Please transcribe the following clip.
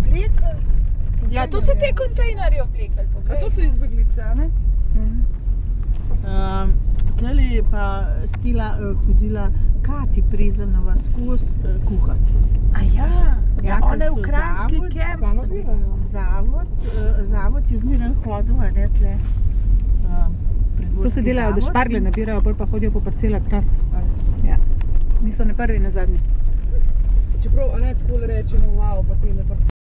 oblekali. Ja, to so te kontejnerje oblekali. A to so izbeglice, a ne? Tele je pa hodila Kati Prezelnova skozi kuhati. A ja, ona je v ker so Kranjski zavod- kemp. Pa nabirajo. Zavod je zmeraj hodil, a ne, tle. To se delajo, da špargle nabirajo, bolj pa hodijo po parcelah krast. Ja. Niso ne prvi, ne zadnji. Čeprav, a ne, tako rečemo, wow, pa tele parcele.